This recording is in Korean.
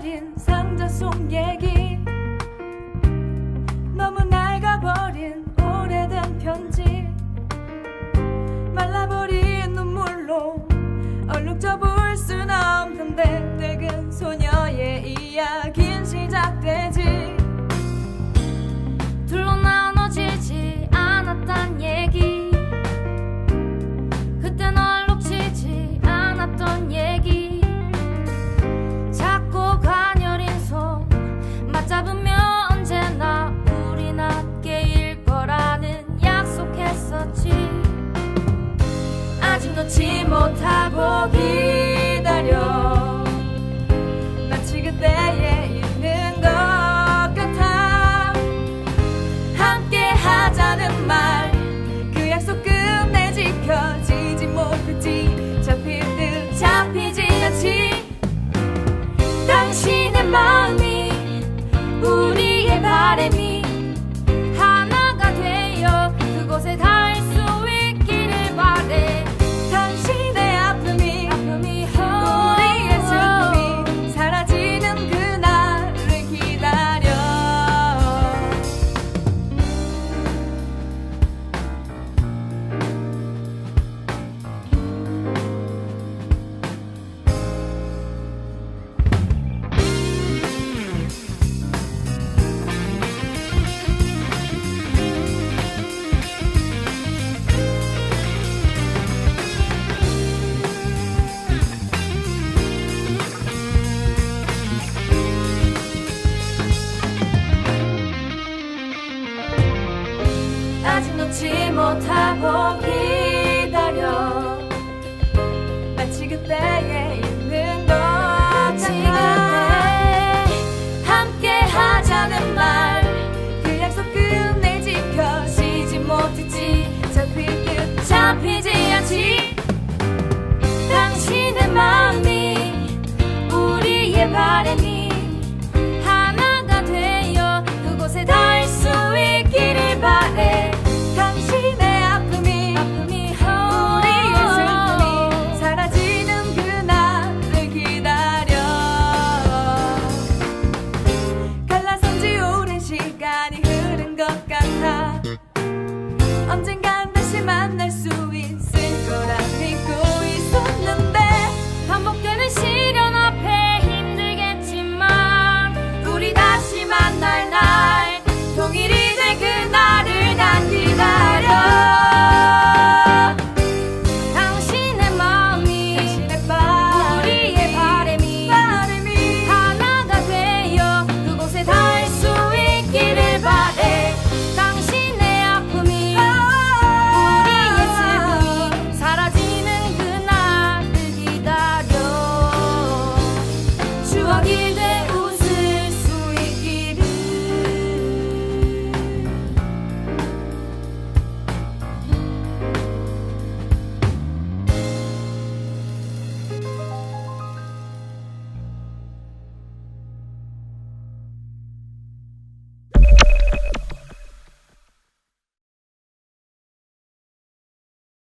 버린 상자 속 얘기, 너무 낡아버린 오래된 편지, 말라버린 눈물로 얼룩져 볼 순 없는데 늙은 소녀의 이야기는 시작되지. 둘로 나눠지지 않았단 얘기, 그땐 얼룩지지 않았던 얘기, 작고 가녀린 손 맞잡으면 언제나 우린 함께일 거라는 약속했었지. 아직 놓지 못하고 기다려, 마치 그때에 있는 것 같아. 함께 하자는 말, 그 약속 끝내 지켜지지 못했지. 잡힐 듯 잡히진 않지. 당신의 마음이, 우리의 바람이 하나가 되어 그곳에 닿을 수 있기를 바래. 당신의 아픔이 우리의 슬픔이 사라지는 그날을 기다려. 아직 놓지 못하고